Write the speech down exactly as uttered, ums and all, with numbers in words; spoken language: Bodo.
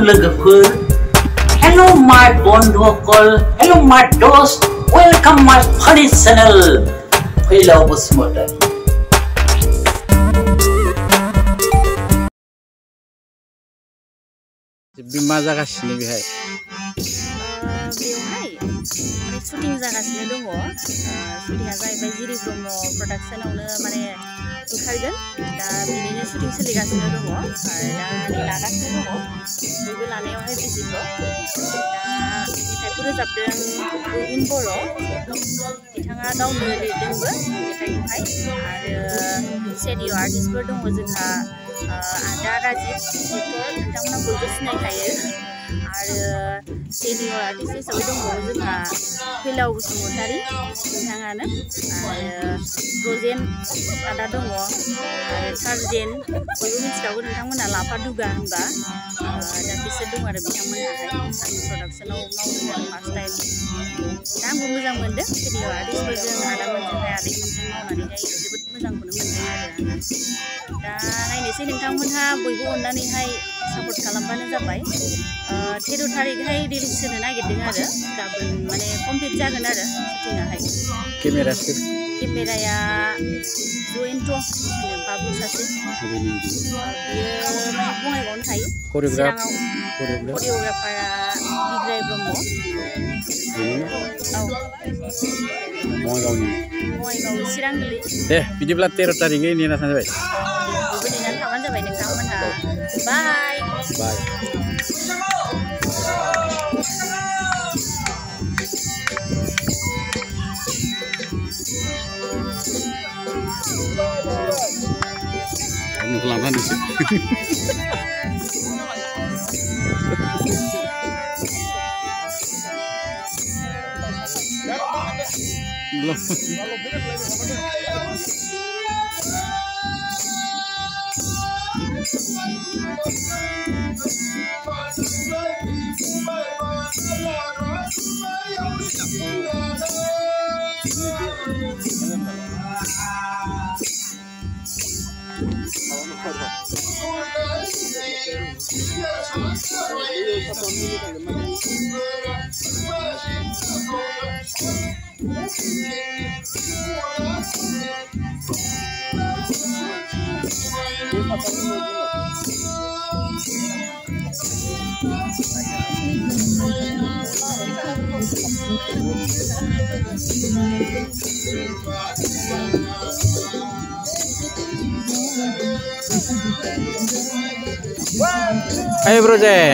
लोगोफोर Hello my बन्धुकल Hello my दोस्त Welcome my funny channel फैलाव बसुमतारी मा जागासिनो बेहाय बेवहाय माने शुटिं जागासिनो दङ शुटिंआ जाहैबाय जिरि ब्रह्म प्रडाक्शनावनो माने ओंखारगोन दा बिनिनो शुटिं सोलिगासिनो दङ आरो दा नै लागासिनो दङ बयबो लानायावहाय बिजिथ' दा मेथाइखौ रोजाबदों रबिन बर' बिथाङा गावनो लिरदोंबो मेथाइखौहाय आरो स्टुडिअ आर्टिस्टफोर दङ जोंहा आदा राजिब एक्टर नोंथांमोना बयबो सिनायखायो आरो स्टुडिअ आर्टिस्ट हिसाबै दंबावो जोंहा फैलाव बसुमतारी बिथाङानो आरो रजेन आदा दङ आरो टार्जेन बयबो मिथिखागौ नोंथांमोना लाफा दुगा होनबा दा बिसोर दं आरो बिथांमोनहाय आंनि प्रडाक्शनाव मावदों आरो फार्स्ट टाइम दा आंबो मोजां मोनदों स्टुडिअ आर्टिस्टफोरजों आदामोनजोंहाय आदैमोनजों मावनानैहाय जोबोद मोजांखौनो मोनदों आरो दा नायनोसै नोंथांमोनहा बयबो अननानैहाय सापर्ट खालामबानो जाबाय तेर' थारिखहाय रिलिज होनो नागिरदों आरो गाबोन माने कमप्लिट जागोन आरो शुटिंआहाय केमेरा सोर केमेराया जयन्त बाबु सासे बियो माने बङाइगावआवनो थायो चिराङाव करिय'ग्राफारा बिग्राय ब्रह्म औ बङाइगावनि बङाइगाव चिरां गोलै दे बिदिब्ला तेर' थारिखै नेना थानो जाबाय बयबो नेनानै थाबानो जाबाय नोंथांमोनहा बाय बाय Nunggu lama nih sih. Belum. Ayo bro Jen.